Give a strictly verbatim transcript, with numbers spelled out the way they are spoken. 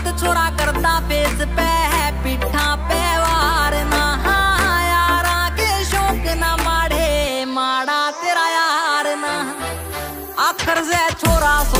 छोरा करता फेस पे है पिठा पे वार ना, यारा के शौक ना माड़े माड़ा तेरा यार ना। आखर से छोरा